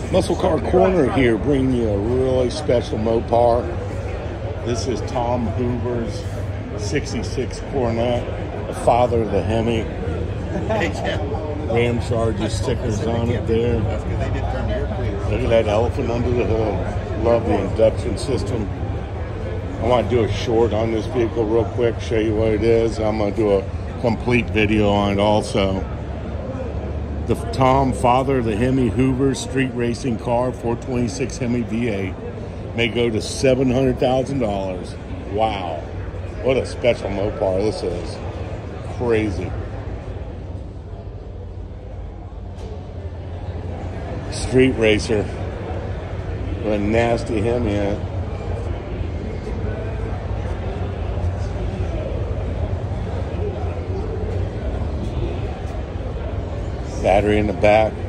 Muscle Car Corner here, bringing you a really special Mopar. This is Tom Hoover's 66 Cornet, the father of the Hemi. Ram Charger stickers on it there. Look at that elephant under the hood. Love the induction system. I want to do a short on this vehicle real quick, show you what it is. I'm going to do a complete video on it also. The Tom, father of the Hemi Hoover street racing car, 426 Hemi V8, may go to $700,000. Wow. What a special Mopar this is. Crazy. Street racer with a nasty Hemi in it. Battery in the back.